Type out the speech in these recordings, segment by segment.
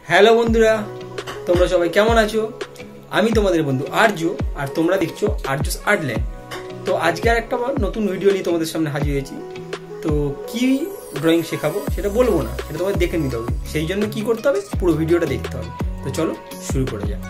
হ্যালো বন্ধুরা, তোমরা সবাই কেমন আছো? আমি তোমাদের বন্ধু আর্য, আর তোমরা দেখছো আর্যস আর্ট ল্যান্ড। তো আজকে আর একটা নতুন ভিডিও নিয়ে তোমাদের সামনে হাজির হয়েছি। তো কি ড্রয়িং শেখাবো সেটা বলবো না, সেটা তোমাদের দেখে নিতে হবে। সেই জন্য কি করতে হবে, পুরো ভিডিওটা দেখতে হবে। তো চলো শুরু করা যাক।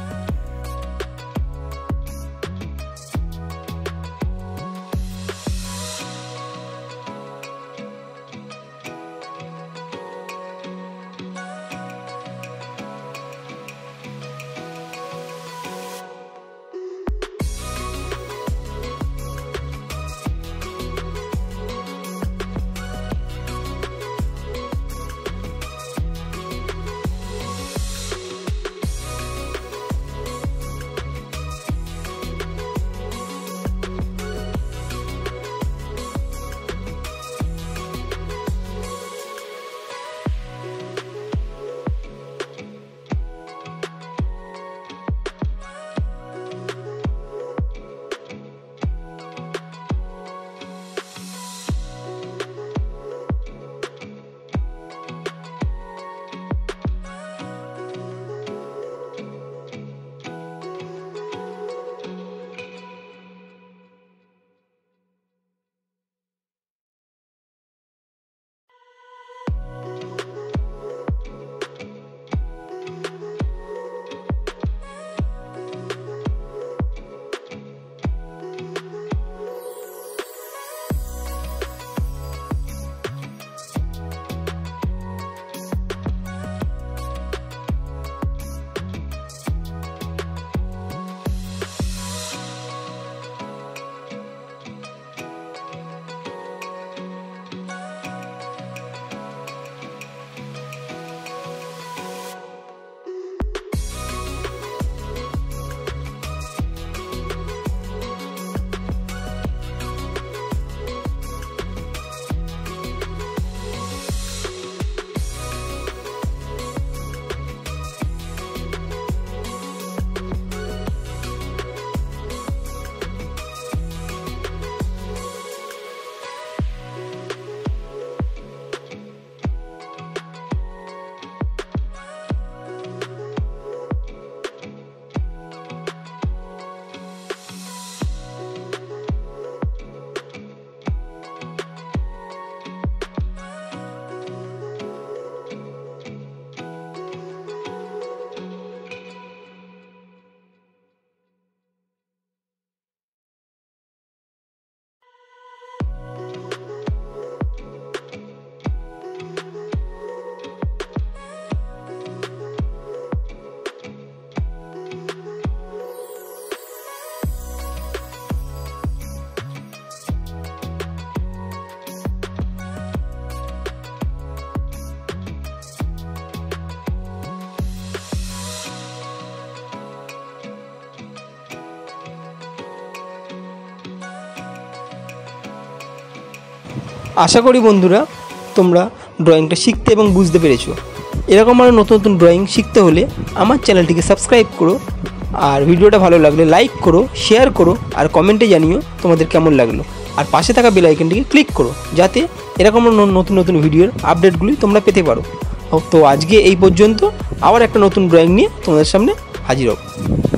আশা করি বন্ধুরা তোমরা ড্রয়িংটা শিখতে এবং বুঝতে পেরেছো। এরকম আরও নতুন নতুন ড্রয়িং শিখতে হলে আমার চ্যানেলটিকে সাবস্ক্রাইব করো, আর ভিডিওটা ভালো লাগলে লাইক করো, শেয়ার করো, আর কমেন্টে জানিও তোমাদের কেমন লাগলো। আর পাশে থাকা বেল আইকনটিকে ক্লিক করো, যাতে এরকম নতুন নতুন ভিডিওর আপডেটগুলি তোমরা পেতে পারো। তো আজকে এই পর্যন্ত, আবার একটা নতুন ড্রয়িং নিয়ে তোমাদের সামনে হাজির হব।